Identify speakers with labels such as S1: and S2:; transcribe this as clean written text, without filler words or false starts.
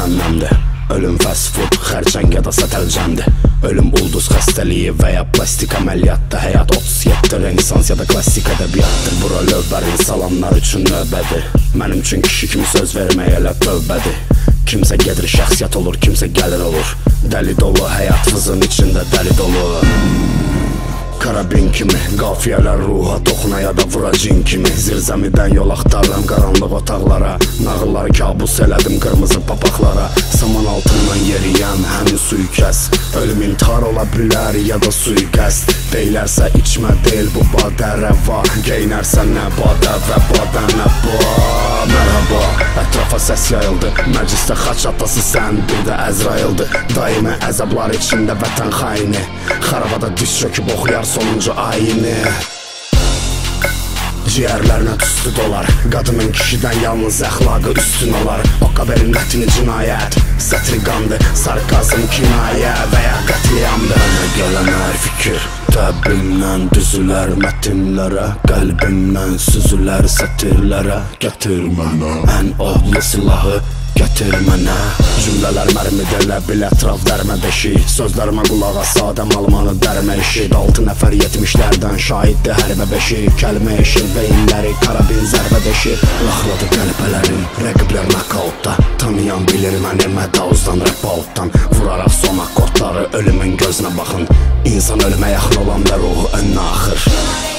S1: cəhənnəmdir. Ölüm fast food, xərçəng ya da sətəlcəmdir. Ölüm ulduz xəstəliyi və ya plastik əməliyyatda. Həyat 37 renesans ya da klassik ədəbiyyatdır. Bura lövbərin salanlar üçün növbədir. Mənim üçün kişi kimi söz vermək elə tövbədir. Kimsə gedir şəxsiyyət olur, kimsə gəlir olur. Dəli dolu həyat vızın içində dəli dolu. Karabin kimi, qafiyələr ruha toxuna ya da vuracin kimi. Zirzəmidən yol axtarıram qaranlıq otaqlara. Nağılları kabus elədim qırmızı papaqlara. Saman altından yeriyən həmin suyu kəs. Ölüm intihar ola bilər ya da suiqəst. Deylərsə içmə deyil bu badə rəva. Geynərsə nə badə və badə nə ba. Mərhaba, ətrafa səs yayıldı. Məclisdə xaç atası sən, bir də Əzraildir. Daimi əzablar içində vətən xaini. Xarabada diz çöküb oxuyar sonuncu ayini. Ciyərlərinə tüstü dolar. Qadının kişidən yalnız əxlaqı üstün olar. Okaberin mətni cinayət, sətri qandı, sarkazm kinayə və ya qətliamdır. Mənə gələn hər fikir təbimdən düzülər mətinlərə. Qəlbimdən süzülər sətirlərə. Gətir mənə ən odlu silahı, gətir mənə. Cümlələr mərmidirlə bil ətraf dərmə beşik. Sözlərimə qulağa sadə malmanı dərmə eşid. 6 nəfər 70'lərdən şahiddir hərbə beşik. Kəlmə eşir beyinləri karabin zərbə deşir. Laxladı qəlbələri rəqiblər nakautda. Tanıyan bilir məni mədavuzdan rəpautdan. Vuraraq son akkordları ölümün gözünə baxın. İnsan ölümə yaxın olan da ruhu önünə axır.